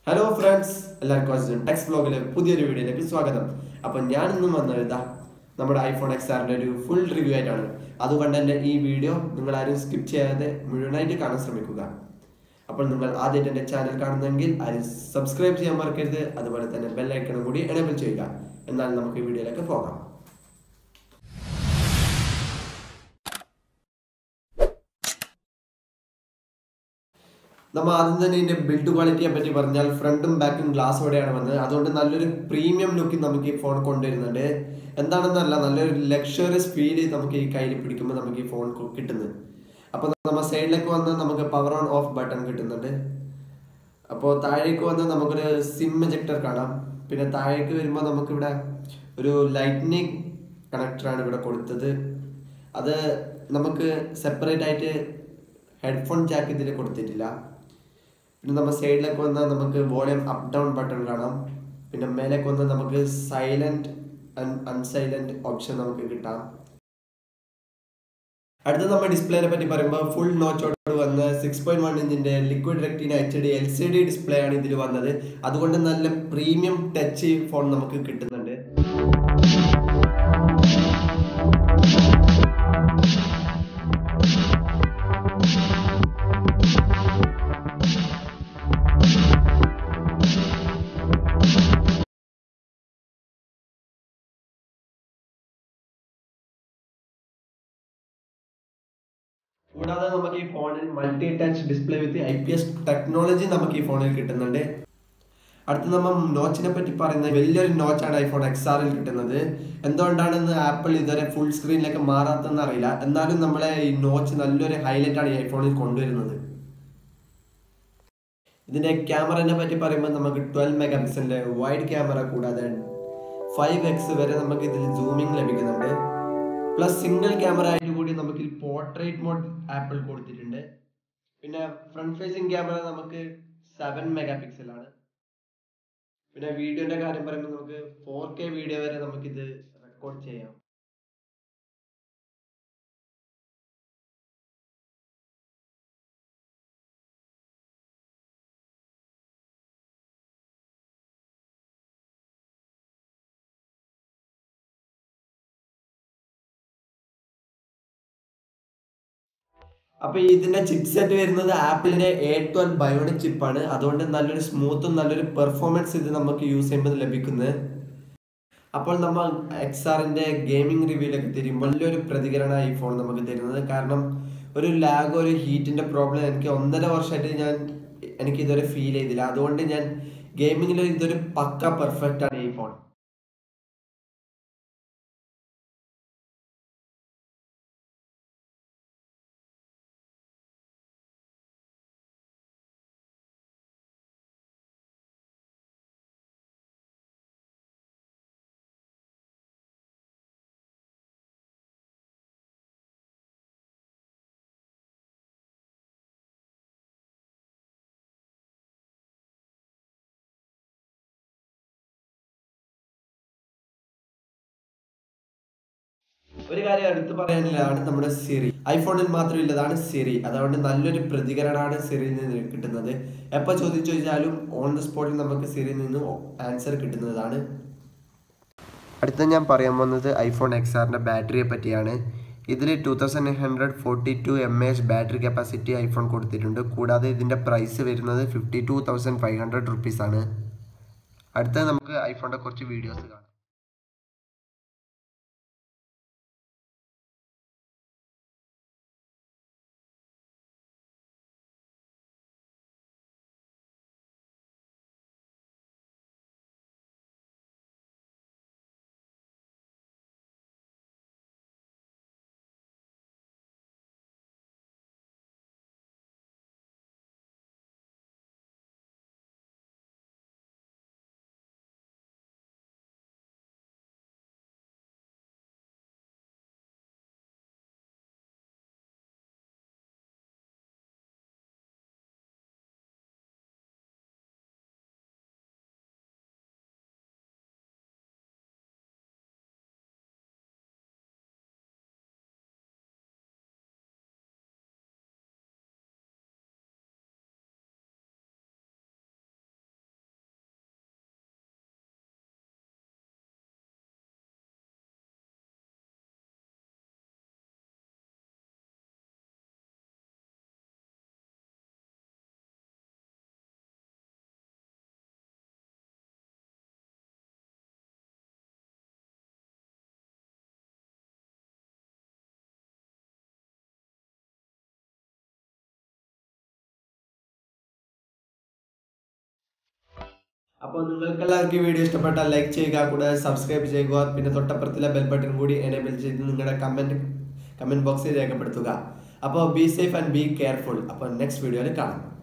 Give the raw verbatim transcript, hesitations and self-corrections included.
Hello friends, എല്ലാവർക്കും ടെക്സ് വ്ലോഗിലെ പുതിയൊരു വീഡിയോയിലേക്ക് സ്വാഗതം. അപ്പം ഞാൻ ഇന്നും വന്നത് ഇതാ നമ്മുടെ ഐഫോൺ എക്സ് ആറിൻ്റെ ഒരു ഫുൾ റിവ്യൂ ആയിട്ടാണ്. അതുകൊണ്ട് തന്നെ ഈ വീഡിയോ നിങ്ങൾ ആരും സ്കിപ്പ് ചെയ്യാതെ മുഴുവനായിട്ട് കാണാൻ ശ്രമിക്കുക. അപ്പോൾ നിങ്ങൾ ആദ്യമായിട്ട് എൻ്റെ ചാനൽ കാണുന്നെങ്കിൽ ആരും സബ്സ്ക്രൈബ് ചെയ്യാൻ മറക്കരുത്. അതുപോലെ തന്നെ ബെല്ലൈക്കണും കൂടി എനേബിൾ ചെയ്യുക. എന്നാൽ നമുക്ക് ഈ വീഡിയോയിലേക്ക് പോകാം. നമ്മൾ ആദ്യം തന്നെ ഇതിന്റെ ബിൽഡ് ക്വാളിറ്റിയെ പറ്റി പറഞ്ഞാൽ ഫ്രണ്ടും ബാക്കും ഗ്ലാസോടെയാണ് വന്നത്. അതുകൊണ്ട് നല്ലൊരു പ്രീമിയം ലുക്കിൽ നമുക്ക് ഈ ഫോൺ കൊണ്ടുവരുന്നുണ്ട്. എന്താണെന്നല്ല, നല്ലൊരു ലക്ഷറിയസ് ഫീൽ നമുക്ക് ഈ കയ്യിൽ പിടിക്കുമ്പോൾ നമുക്ക് ഈ ഫോൺ കിട്ടുന്നത്. അപ്പോൾ നമ്മൾ സൈഡിലേക്ക് വന്നാൽ നമുക്ക് പവർ ഓൺ ഓഫ് ബട്ടൺ കിട്ടുന്നുണ്ട്. അപ്പോൾ താഴേക്ക് വന്നാൽ നമുക്കൊരു സിം എജക്ടർ കാണാം. പിന്നെ താഴേക്ക് വരുമ്പോൾ നമുക്കിവിടെ ഒരു ലൈറ്റ്നിങ് കണക്ടറാണ് ഇവിടെ കൊടുത്തത്. അത് നമുക്ക് സെപ്പറേറ്റ് ആയിട്ട് ഹെഡ്ഫോൺ ജാക്ക് ഇതിൽ കൊടുത്തിട്ടില്ല. പിന്നെ നമ്മൾ സൈഡിലേക്ക് വന്നാൽ നമുക്ക് വോളിയം അപ്പ് ഡൗൺ ബട്ടൺ കാണാം. പിന്നെ മേലേക്ക് വന്നാൽ നമുക്ക് സൈലന്റ് ആൻഡ് അൺസൈലന്റ് ഓപ്ഷൻ നമുക്ക് കിട്ടാം. അടുത്ത നമ്മൾ ഡിസ്പ്ലേനെ പറ്റി പറയുമ്പോൾ ഫുൾ നോച്ചോട് വന്ന് സിക്സ് പോയിന്റ് വൺ ഇഞ്ചിന്റെ liquid retina H D L C D display ആണ് ഇതിൽ വന്നത്. അതുകൊണ്ട് നല്ല പ്രീമിയം ടച്ച് ഫോൺ നമുക്ക് കിട്ടുന്നുണ്ട്. കൂടാതെ നമുക്ക് ഈ ഫോണിൽ multi touch display with I P S technology നമുക്ക് ഈ ഫോണിൽ കിട്ടുന്നുണ്ട്. അടുത്ത് നമ്മൾ നോച്ചിനെ പറ്റി പറയുന്നത് വലിയൊരു നോച്ചാണ് ഐഫോൺ എക്സ് ആറിൽ കിട്ടുന്നത്. എന്തുകൊണ്ടാണെന്ന് ആപ്പിൾ ഇതുവരെ ഫുൾ സ്ക്രീനിലേക്ക് മാറാത്തെന്ന് അറിയില്ല. എന്നാലും നമ്മളെ ഈ നോച്ച് നല്ലൊരു ഹൈലൈറ്റ് ആണ് ഈ ഐഫോണിൽ കൊണ്ടുവരുന്നത്. ഇതിന്റെ ക്യാമറനെ പറ്റി പറയുമ്പോൾ നമുക്ക് ട്വൽവ് മെഗാ പിക്സലിന്റെ വൈഡ് ക്യാമറ കൂടാതെ ഫൈവ് എക്സ് വരെ നമുക്ക് ഇതിൽ സൂമിങ് ലഭിക്കുന്നുണ്ട്. പ്ലസ് സിംഗിൾ ക്യാമറ ആയിട്ട് കൂടി നമുക്ക് പോർട്രേറ്റ് മോഡ് ആപ്പിൾ കൊടുത്തിട്ടുണ്ട്. പിന്നെ ഫ്രണ്ട് ഫേസിംഗ് ക്യാമറ നമുക്ക് സെവൻ മെഗാ പിക്സൽ ആണ്. പിന്നെ വീഡിയോന്റെ കാര്യം പറയുമ്പോൾ നമുക്ക് ഫോർ കെ വീഡിയോ വരെ നമുക്ക് ഇത് റെക്കോർഡ് ചെയ്യാം. അപ്പൊ ഇതിന്റെ ചിപ്പ് സെറ്റ് വരുന്നത് ആപ്പിളിന്റെ എ ട്വൽവ് ബയോണിക് ചിപ്പാണ്. അതുകൊണ്ട് നല്ലൊരു സ്മൂത്തും നല്ലൊരു പെർഫോമൻസ് ഇത് നമുക്ക് യൂസ് ചെയ്യുമ്പോൾ ലഭിക്കുന്നത്. അപ്പോൾ നമ്മൾ എക്സ് ആറിന്റെ ഗെയിമിംഗ് റിവ്യൂയിലേക്ക് തിരിയുമ്പോൾ വലിയൊരു പ്രതികരണമാണ് ഈ ഫോൺ നമുക്ക് തരുന്നത്. കാരണം ഒരു ലാഗ് ഒരു ഹീറ്റിന്റെ പ്രോബ്ലം എനിക്ക് ഒന്നര വർഷമായിട്ട് ഞാൻ എനിക്ക് ഇതുവരെ ഫീൽ ചെയ്തില്ല. അതുകൊണ്ട് ഞാൻ ഗെയിമിങ്ങിൽ ഇതൊരു പക്ക പെർഫെക്റ്റ് ആണ് ഈ ഫോൺ. ഒരു കാര്യം എടുത്തു പറയാനുള്ളതാണ് നമ്മുടെ സിറി. ഐഫോണിൽ മാത്രമില്ലതാണ് സിറി. അതുകൊണ്ട് നല്ലൊരു പ്രതികരണമാണ് സിറിയിൽ നിന്ന് കിട്ടുന്നത്. എപ്പോൾ ചോദിച്ചു ചോദിച്ചാലും ഓൺ ദ സ്പോട്ടിൽ നമുക്ക് സിറിയിൽ നിന്ന് ആൻസർ കിട്ടുന്നതാണ്. അടുത്ത ഞാൻ പറയാൻ പോകുന്നത് ഐഫോൺ എക്സ് ആറിൻ്റെ ബാറ്ററിയെ പറ്റിയാണ്. ഇതിൽ two thousand hundred forty two M A H battery capacity iPhone കൊടുത്തിട്ടുണ്ട്. കൂടാതെ ഇതിൻ്റെ പ്രൈസ് വരുന്നത് fifty two thousand five hundred റുപ്പീസാണ്. അടുത്ത നമുക്ക് ഐഫോണിൻ്റെ കുറച്ച് വീഡിയോസ് കാണാം. അപ്പോൾ നിങ്ങൾക്ക് എല്ലാവർക്കും ഈ വീഡിയോ ഇഷ്ടപ്പെട്ടാൽ ലൈക്ക് ചെയ്യുക, കൂടാതെ സബ്സ്ക്രൈബ് ചെയ്യുക, പിന്നെ തൊട്ടപ്പുറത്തുള്ള ബെൽ ബട്ടൺ കൂടി എനേബിൾ ചെയ്ത് നിങ്ങളുടെ കമൻറ്റ് കമൻറ്റ് ബോക്സിൽ രേഖപ്പെടുത്തുക. അപ്പോൾ be safe and be careful. അപ്പോൾ നെക്സ്റ്റ് വീഡിയോയിൽ കാണാം.